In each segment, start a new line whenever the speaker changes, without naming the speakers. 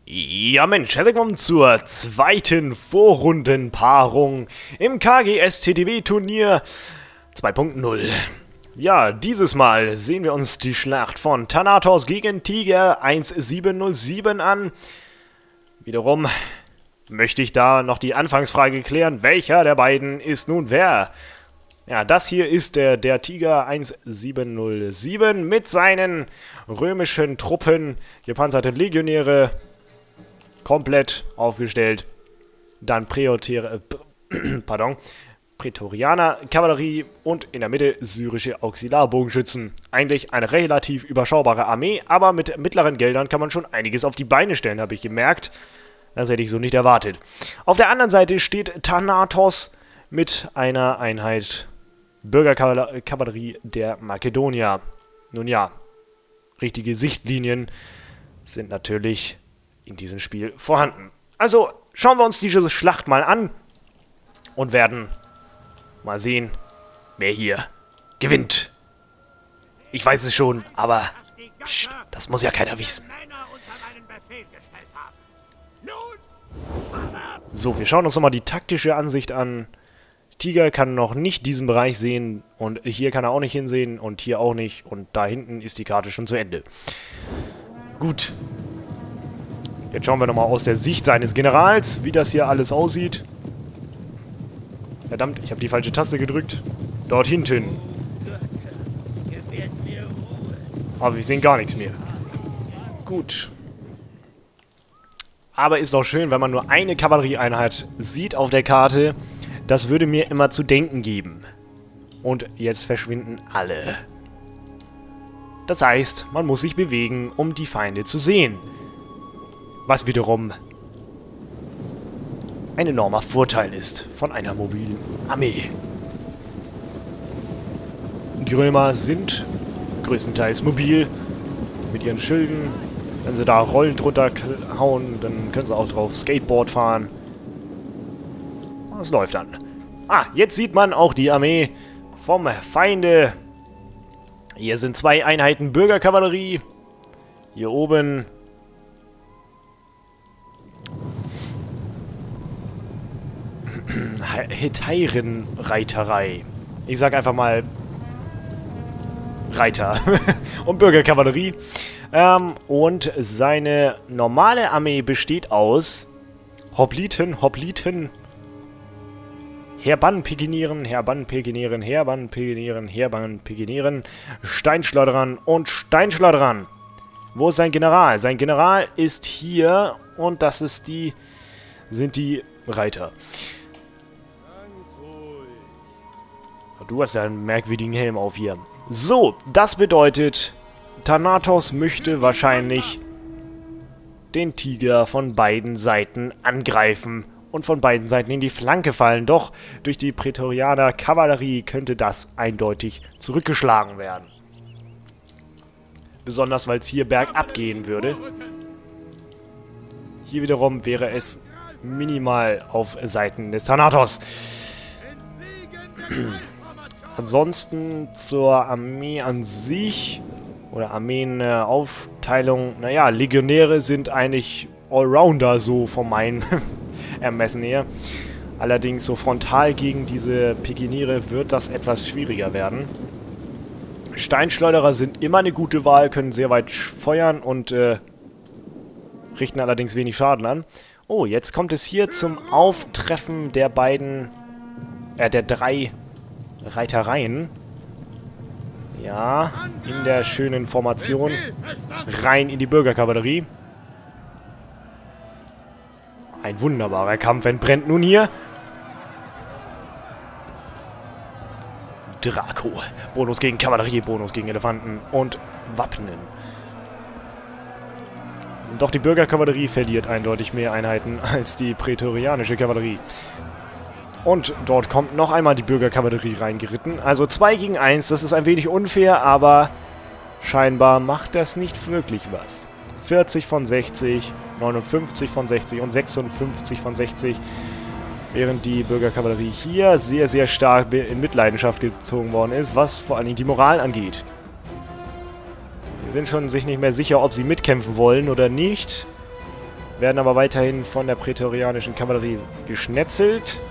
Ja Mensch, herzlich willkommen zur zweiten Vorrundenpaarung im KGS-TTW-Turnier 2.0. Ja, dieses Mal sehen wir uns die Schlacht von Thanatos gegen Tiger 1707 an. Wiederum möchte ich da noch die Anfangsfrage klären, welcher der beiden ist nun wer? Ja, das hier ist der Tiger 1707 mit seinen römischen Truppen, gepanzerte Legionäre, komplett aufgestellt. Dann Prätorianer Kavallerie und in der Mitte syrische Auxiliarbogenschützen. Eigentlich eine relativ überschaubare Armee, aber mit mittleren Geldern kann man schon einiges auf die Beine stellen, habe ich gemerkt. Das hätte ich so nicht erwartet. Auf der anderen Seite steht Thanatos mit einer Einheit Bürgerkavallerie der Makedonier. Nun ja, richtige Sichtlinien sind natürlich in diesem Spiel vorhanden. Also schauen wir uns diese Schlacht mal an und werden mal sehen, wer hier gewinnt. Ich weiß es schon, aber pst, das muss ja keiner wissen. So, wir schauen uns nochmal die taktische Ansicht an. Tiger kann noch nicht diesen Bereich sehen und hier kann er auch nicht hinsehen und hier auch nicht und da hinten ist die Karte schon zu Ende. Gut. Jetzt schauen wir nochmal aus der Sicht seines Generals, wie das hier alles aussieht. Verdammt, ich habe die falsche Taste gedrückt. Dort hinten. Aber wir sehen gar nichts mehr. Gut. Aber ist doch schön, wenn man nur eine Kavallerieeinheit sieht auf der Karte. Das würde mir immer zu denken geben. Und jetzt verschwinden alle. Das heißt, man muss sich bewegen, um die Feinde zu sehen. Was wiederum ein enormer Vorteil ist von einer mobilen Armee. Die Römer sind größtenteils mobil mit ihren Schilden. Wenn sie da rollend runterhauen, dann können sie auch drauf Skateboard fahren. Das läuft dann. Ah, jetzt sieht man auch die Armee vom Feinde. Hier sind zwei Einheiten Bürgerkavallerie. Hier oben Hetairenreiterei. Ich sag einfach mal Reiter und Bürgerkavallerie. Und seine normale Armee besteht aus Hopliten, Heerbann-Peginieren, Steinschleuderern und Steinschleuderern. Wo ist sein General? Sein General ist hier und das ist sind die Reiter. Du hast ja einen merkwürdigen Helm auf hier. So, das bedeutet, Thanatos möchte wahrscheinlich den Tiger von beiden Seiten angreifen und von beiden Seiten in die Flanke fallen. Doch durch die Prätorianer Kavallerie könnte das eindeutig zurückgeschlagen werden. Besonders, weil es hier bergab gehen würde. Hier wiederum wäre es minimal auf Seiten des Thanatos. Ansonsten zur Armee an sich oder Armeenaufteilung, naja, Legionäre sind eigentlich Allrounder so von meinem Ermessen her. Allerdings so frontal gegen diese Pekiniere wird das etwas schwieriger werden. Steinschleuderer sind immer eine gute Wahl, können sehr weit feuern und richten allerdings wenig Schaden an. Oh, jetzt kommt es hier zum Auftreffen der der drei Reitereien. Ja, in der schönen Formation. Rein in die Bürgerkavallerie. Ein wunderbarer Kampf entbrennt nun hier. Draco. Bonus gegen Kavallerie, Bonus gegen Elefanten und Wappnen. Doch die Bürgerkavallerie verliert eindeutig mehr Einheiten als die prätorianische Kavallerie. Und dort kommt noch einmal die Bürgerkavallerie reingeritten. Also 2 gegen 1, das ist ein wenig unfair, aber scheinbar macht das nicht wirklich was. 40 von 60, 59 von 60 und 56 von 60. Während die Bürgerkavallerie hier sehr, sehr stark in Mitleidenschaft gezogen worden ist, was vor allem die Moral angeht. Die sind schon sich nicht mehr sicher, ob sie mitkämpfen wollen oder nicht. werden aber weiterhin von der prätorianischen Kavallerie geschnetzelt.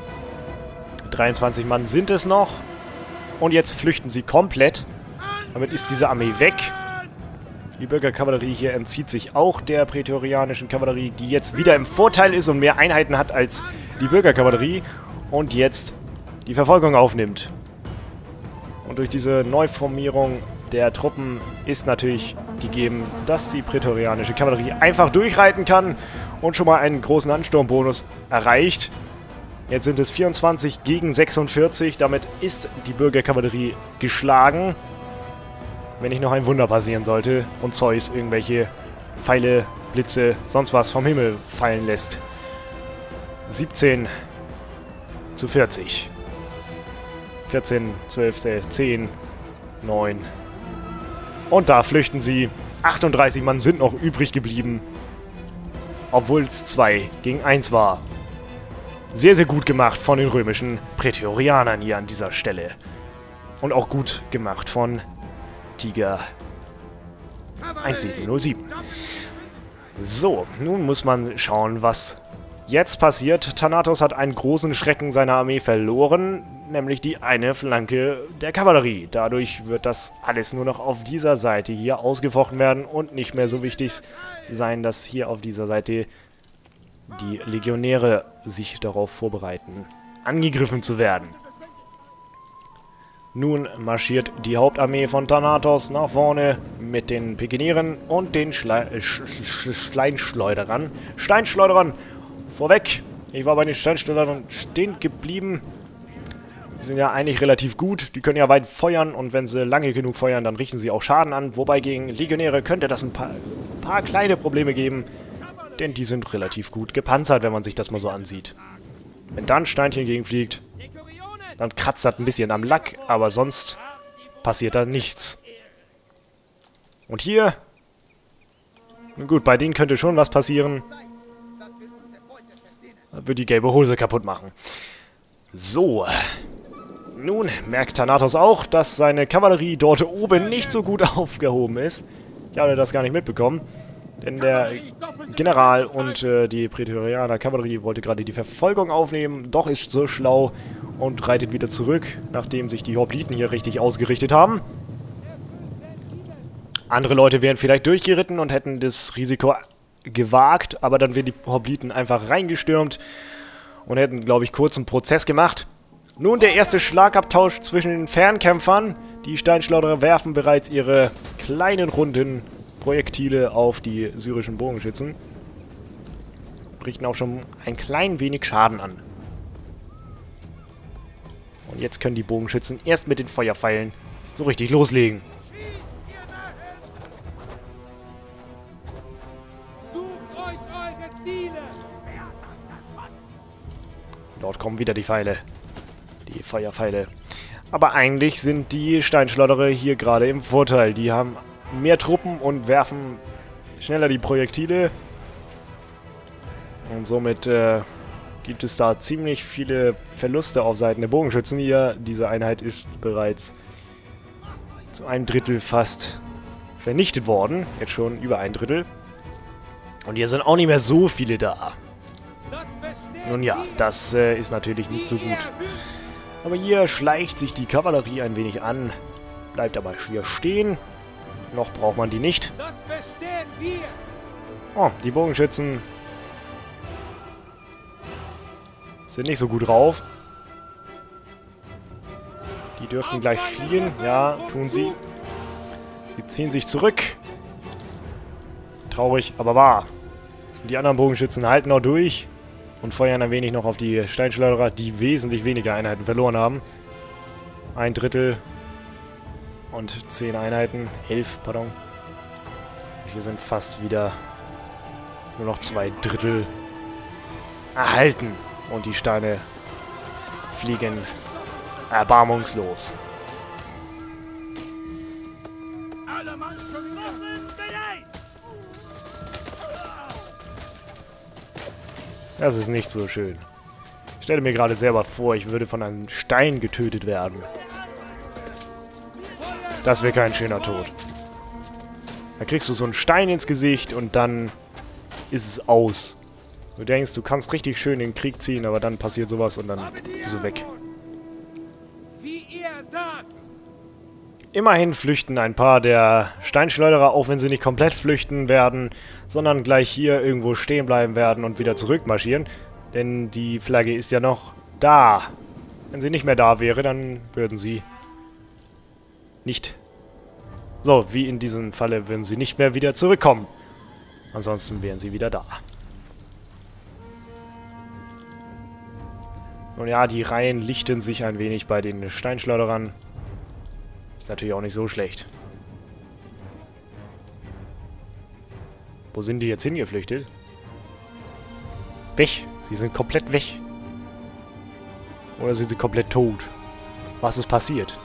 23 Mann sind es noch. Und jetzt flüchten sie komplett. Damit ist diese Armee weg. Die Bürgerkavallerie hier entzieht sich auch der prätorianischen Kavallerie, die jetzt wieder im Vorteil ist und mehr Einheiten hat als die Bürgerkavallerie. Und jetzt die Verfolgung aufnimmt. Und durch diese Neuformierung der Truppen ist natürlich gegeben, dass die prätorianische Kavallerie einfach durchreiten kann und schon mal einen großen Ansturmbonus erreicht. Jetzt sind es 24 gegen 46, damit ist die Bürgerkavallerie geschlagen. Wenn nicht noch ein Wunder passieren sollte und Zeus irgendwelche Pfeile, Blitze, sonst was vom Himmel fallen lässt. 17 zu 40. 14, 12, 10, 9. Und da flüchten sie. 38 Mann sind noch übrig geblieben. Obwohl es 2 gegen 1 war. Sehr, sehr gut gemacht von den römischen Prätorianern hier an dieser Stelle. Und auch gut gemacht von Tiger 1707. So, nun muss man schauen, was jetzt passiert. Thanatos hat einen großen Schrecken seiner Armee verloren, nämlich die eine Flanke der Kavallerie. Dadurch wird das alles nur noch auf dieser Seite hier ausgefochten werden und nicht mehr so wichtig sein, dass hier auf dieser Seite die Legionäre sich darauf vorbereiten, angegriffen zu werden. Nun marschiert die Hauptarmee von Thanatos nach vorne mit den Pikinieren und den Steinschleuderern. Steinschleuderern vorweg. Ich war bei den Steinschleuderern stehen geblieben. Die sind ja eigentlich relativ gut. Die können ja weit feuern und wenn sie lange genug feuern, dann richten sie auch Schaden an. Wobei gegen Legionäre könnte das ein paar kleine Probleme geben. Denn die sind relativ gut gepanzert, wenn man sich das mal so ansieht. Wenn dann ein Steinchen gegenfliegt, dann kratzt das ein bisschen am Lack, aber sonst passiert da nichts. Und hier, nun gut, bei denen könnte schon was passieren. Da wird die gelbe Hose kaputt machen. So. Nun merkt Thanatos auch, dass seine Kavallerie dort oben nicht so gut aufgehoben ist. Ich habe das gar nicht mitbekommen. Denn der General und die Prätorianer Kavallerie wollte gerade die Verfolgung aufnehmen. Doch ist so schlau und reitet wieder zurück, nachdem sich die Hopliten hier richtig ausgerichtet haben. Andere Leute wären vielleicht durchgeritten und hätten das Risiko gewagt, aber dann wären die Hopliten einfach reingestürmt und hätten, glaube ich, kurz einen Prozess gemacht. Nun der erste Schlagabtausch zwischen den Fernkämpfern. Die Steinschleuderer werfen bereits ihre kleinen runden Projektile auf die syrischen Bogenschützen. Und richten auch schon ein klein wenig Schaden an. Und jetzt können die Bogenschützen erst mit den Feuerpfeilen so richtig loslegen. Dort kommen wieder die Pfeile. Die Feuerpfeile. Aber eigentlich sind die Steinschleuderer hier gerade im Vorteil. Die haben mehr Truppen und werfen schneller die Projektile. Und somit gibt es da ziemlich viele Verluste auf Seiten der Bogenschützen hier. Diese Einheit ist bereits zu einem Drittel fast vernichtet worden. Jetzt schon über ein Drittel. Und hier sind auch nicht mehr so viele da. Nun ja, das ist natürlich nicht so gut. Aber hier schleicht sich die Kavallerie ein wenig an. Bleibt aber hier stehen. Noch braucht man die nicht. Oh, die Bogenschützen sind nicht so gut drauf. Die dürften gleich fliehen. Ja, tun sie. Sie ziehen sich zurück. Traurig, aber wahr. Die anderen Bogenschützen halten noch durch und feuern ein wenig noch auf die Steinschleuderer, die wesentlich weniger Einheiten verloren haben. Ein Drittel und 10 Einheiten. 11, pardon. Hier sind fast wieder nur noch 2 Drittel erhalten. Und die Steine fliegen erbarmungslos. Das ist nicht so schön. Ich stelle mir gerade selber vor, ich würde von einem Stein getötet werden. Das wäre kein schöner Tod. Da kriegst du so einen Stein ins Gesicht und dann ist es aus. Du denkst, du kannst richtig schön den Krieg ziehen, aber dann passiert sowas und dann bist du weg. Immerhin flüchten ein paar der Steinschleuderer, auch wenn sie nicht komplett flüchten werden, sondern gleich hier irgendwo stehen bleiben werden und wieder zurückmarschieren. Denn die Flagge ist ja noch da. Wenn sie nicht mehr da wäre, dann würden sie nicht... So, wie in diesem Falle würden sie nicht mehr wieder zurückkommen. Ansonsten wären sie wieder da. Und ja, die Reihen lichten sich ein wenig bei den Steinschleuderern. Ist natürlich auch nicht so schlecht. Wo sind die jetzt hingeflüchtet? Weg. Sie sind komplett weg. Oder sind sie komplett tot? Was ist passiert?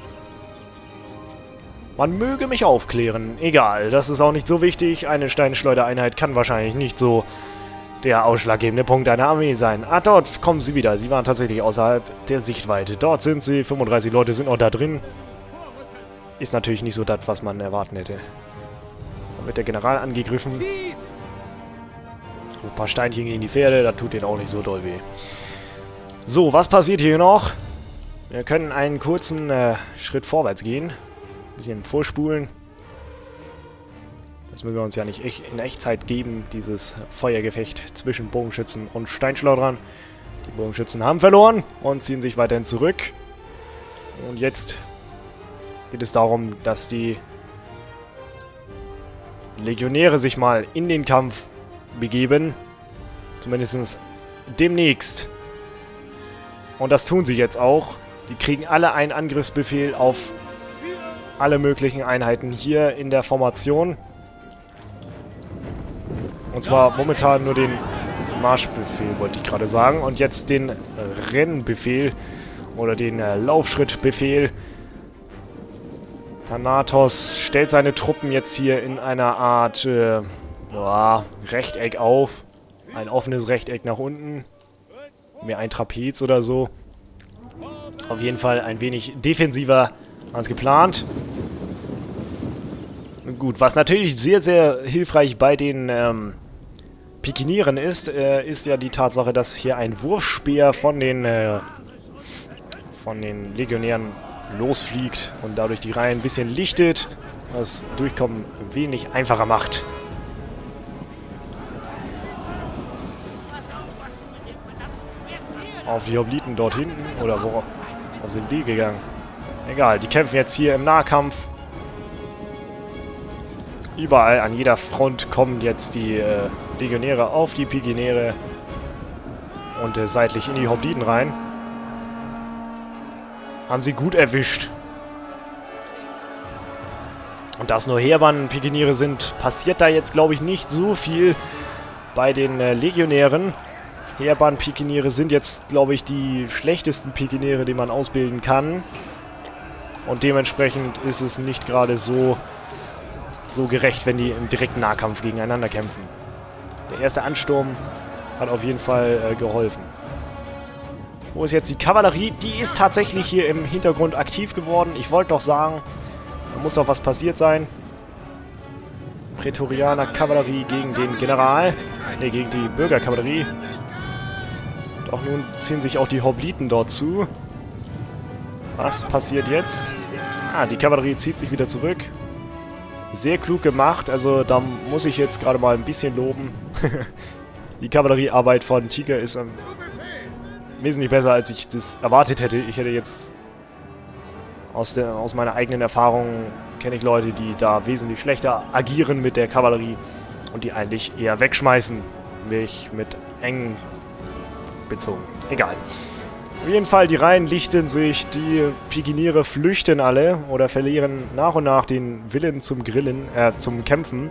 Man möge mich aufklären. Egal, das ist auch nicht so wichtig. Eine Steinschleudereinheit kann wahrscheinlich nicht so der ausschlaggebende Punkt einer Armee sein. Ah, dort kommen sie wieder. Sie waren tatsächlich außerhalb der Sichtweite. Dort sind sie. 35 Leute sind auch da drin. Ist natürlich nicht so das, was man erwarten hätte. Dann wird der General angegriffen. Ein paar Steinchen gegen die Pferde. Das tut denen auch nicht so doll weh. So, was passiert hier noch? Wir können einen kurzen Schritt vorwärts gehen. Ein bisschen vorspulen. Das müssen wir uns ja nicht in Echtzeit geben, dieses Feuergefecht zwischen Bogenschützen und Steinschleuderern. Die Bogenschützen haben verloren und ziehen sich weiterhin zurück. Und jetzt geht es darum, dass die Legionäre sich mal in den Kampf begeben. Zumindest demnächst. Und das tun sie jetzt auch. Die kriegen alle einen Angriffsbefehl auf alle möglichen Einheiten hier in der Formation. Und zwar momentan nur den Marschbefehl, wollte ich gerade sagen. Und jetzt den Rennbefehl oder den Laufschrittbefehl. Thanatos stellt seine Truppen jetzt hier in einer Art Rechteck auf. Ein offenes Rechteck nach unten. Mehr ein Trapez oder so. Auf jeden Fall ein wenig defensiver als geplant. Gut, was natürlich sehr, sehr hilfreich bei den Pikinieren ist, ist ja die Tatsache, dass hier ein Wurfspeer von den Legionären losfliegt und dadurch die Reihen ein bisschen lichtet, was Durchkommen wenig einfacher macht. Auf die Hopliten dort hinten, oder wo sind die gegangen? Egal, die kämpfen jetzt hier im Nahkampf. Überall an jeder Front kommen jetzt die Legionäre auf die Pikinere und seitlich in die Hopliten rein. Haben sie gut erwischt. Und da es nur Heerbann-Pikiniere sind, passiert da jetzt, glaube ich, nicht so viel bei den Legionären. Heerbann-Pikiniere sind jetzt, glaube ich, die schlechtesten Pikiniere, die man ausbilden kann. Und dementsprechend ist es nicht gerade so gerecht, wenn die im direkten Nahkampf gegeneinander kämpfen. Der erste Ansturm hat auf jeden Fall geholfen. Wo ist jetzt die Kavallerie? Die ist tatsächlich hier im Hintergrund aktiv geworden. Ich wollte doch sagen, da muss doch was passiert sein. Prätorianer Kavallerie gegen den General. Ne, gegen die Bürgerkavallerie. Doch nun ziehen sich auch die Hopliten dort zu. Was passiert jetzt? Ah, die Kavallerie zieht sich wieder zurück. Sehr klug gemacht, also da muss ich jetzt gerade mal ein bisschen loben. Die Kavalleriearbeit von Tiger ist wesentlich besser, als ich das erwartet hätte. Ich hätte jetzt aus meiner eigenen Erfahrung, kenne ich Leute, die da wesentlich schlechter agieren mit der Kavallerie und die eigentlich eher wegschmeißen. Mich mit eng bezogen. Egal. Auf jeden Fall, die Reihen lichten sich, die Pikiniere flüchten alle oder verlieren nach und nach den Willen zum Kämpfen.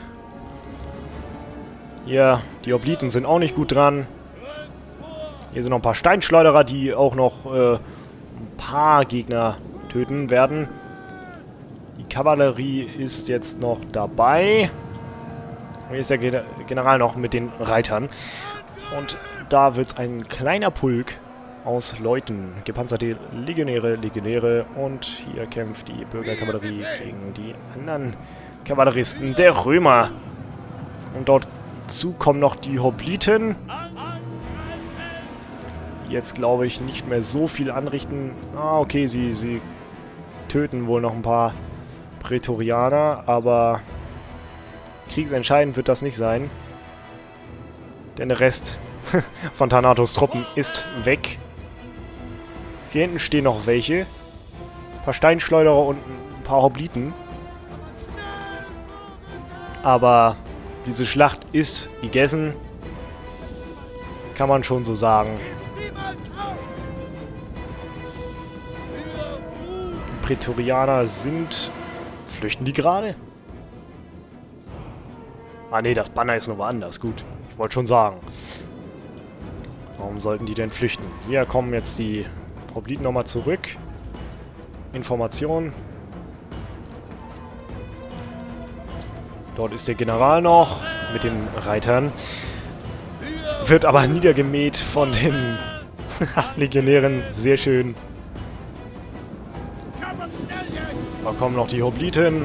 Hier, die Hopliten sind auch nicht gut dran. Hier sind noch ein paar Steinschleuderer, die auch noch ein paar Gegner töten werden. Die Kavallerie ist jetzt noch dabei. Hier ist der General noch mit den Reitern. Und da wird ein kleiner Pulk aus Leuten, gepanzerte Legionäre und hier kämpft die Bürgerkavallerie gegen die anderen Kavalleristen der Römer. Und dort Dazu kommen noch die Hopliten. Jetzt glaube ich nicht mehr so viel anrichten. Ah, okay, sie töten wohl noch ein paar Prätorianer, aber kriegsentscheidend wird das nicht sein. Denn der Rest von Thanatos Truppen ist weg. Hier hinten stehen noch welche. Ein paar Steinschleuderer und ein paar Hopliten. Aber diese Schlacht ist gegessen. Kann man schon so sagen. Die Prätorianer sind... Flüchten die gerade? Ah ne, das Banner ist noch woanders. Gut, ich wollte schon sagen. Warum sollten die denn flüchten? Hier kommen jetzt die Hopliten nochmal zurück. Information. Dort ist der General noch mit den Reitern. Wird aber niedergemäht von den Legionären. Sehr schön. Da kommen noch die Hopliten.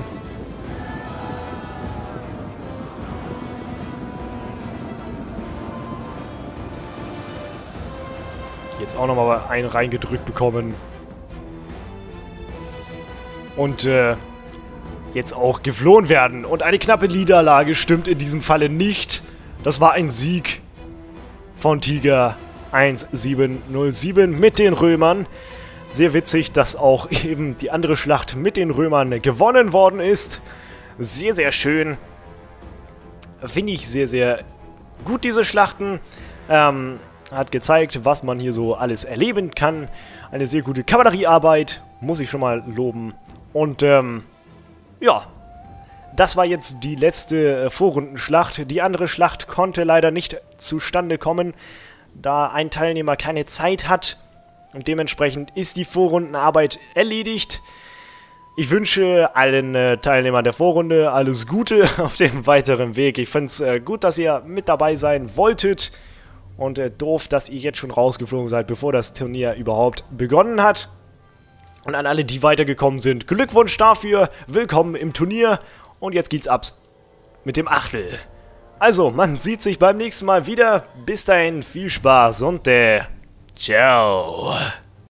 Jetzt auch nochmal einen reingedrückt bekommen. Und jetzt auch geflohen werden. Und eine knappe Niederlage stimmt in diesem Falle nicht. Das war ein Sieg von Tiger 1707 mit den Römern. Sehr witzig, dass auch eben die andere Schlacht mit den Römern gewonnen worden ist. Sehr, sehr schön. Finde ich sehr, sehr gut, diese Schlachten. Hat gezeigt, was man hier so alles erleben kann. Eine sehr gute Kavalleriearbeit, muss ich schon mal loben. Und, ja, das war jetzt die letzte Vorrundenschlacht. Die andere Schlacht konnte leider nicht zustande kommen, da ein Teilnehmer keine Zeit hat. Und dementsprechend ist die Vorrundenarbeit erledigt. Ich wünsche allen Teilnehmern der Vorrunde alles Gute auf dem weiteren Weg. Ich finde es gut, dass ihr mit dabei sein wolltet. Und doof, dass ihr jetzt schon rausgeflogen seid, bevor das Turnier überhaupt begonnen hat. Und an alle, die weitergekommen sind, Glückwunsch dafür. Willkommen im Turnier. Und jetzt geht's ab mit dem Achtel. Also, man sieht sich beim nächsten Mal wieder. Bis dahin, viel Spaß und ciao.